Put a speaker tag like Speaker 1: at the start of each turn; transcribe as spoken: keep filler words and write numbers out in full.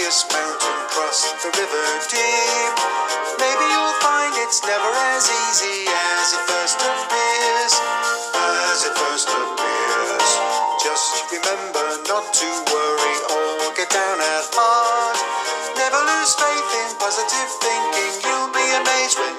Speaker 1: this mountain, cross the river deep. Maybe you'll find it's never as easy as it first appears. As it first appears. Just remember not to worry or get down at heart. Never lose faith in positive thinking. You'll be amazed when